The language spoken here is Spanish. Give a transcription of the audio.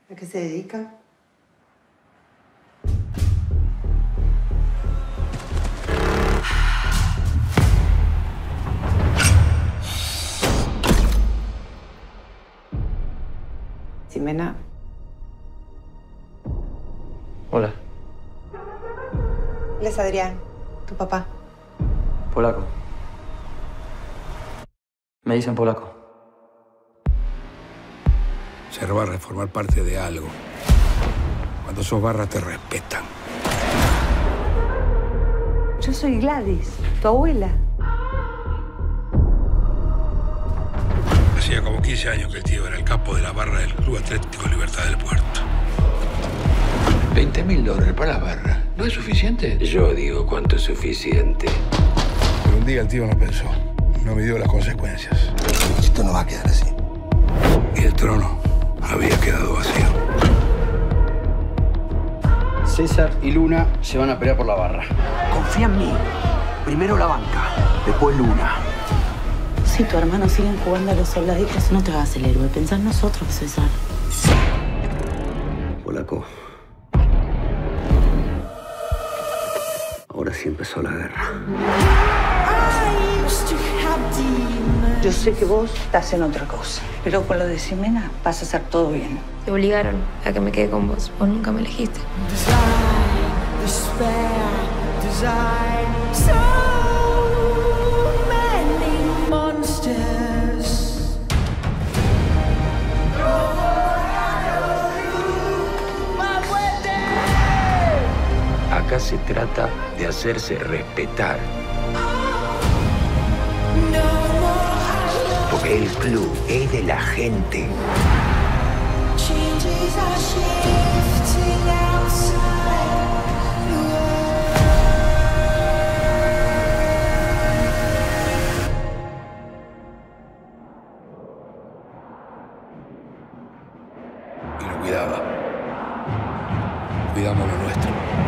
¿A qué se dedica? Ximena. Hola. Él es Adrián, tu papá. Polaco. Me dicen polaco. Ser barra es formar parte de algo. Cuando sos barra te respetan. Yo soy Gladys, tu abuela. Hacía como 15 años que el tío era el capo de la barra del Club Atlético Libertad del Puerto. $20.000 para la barra. ¿No es suficiente? Yo digo cuánto es suficiente. Pero un día el tío no pensó. No midió las consecuencias. Esto no va a quedar así. Y el trono había quedado vacío. César y Luna se van a pelear por la barra. Confía en mí. Primero la banca, después Luna. Si tu hermano siguen jugando a los soldaditos, no te hagas el héroe. Pensá en nosotros, César. Polaco. Ahora sí empezó la guerra. Yo sé que vos estás en otra cosa, pero con lo de Ximena vas a hacer todo bien. Te obligaron a que me quede con vos. Vos nunca me elegiste. Acá se trata de hacerse respetar. Porque el club es de la gente. Y lo cuidaba. Cuidamos lo nuestro.